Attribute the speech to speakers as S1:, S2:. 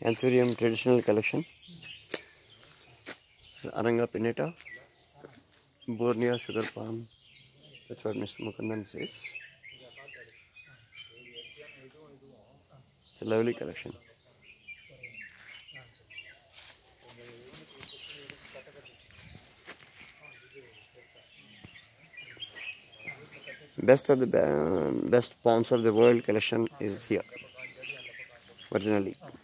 S1: Anthurium traditional collection. This is Aranga pinnata, Borneo sugar palm. That's what Mr. Mukundan says. It's a lovely collection. Best of the best palms of the world collection is here originally.